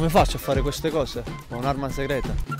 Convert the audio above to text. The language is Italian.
Come faccio a fare queste cose? Ho un'arma segreta.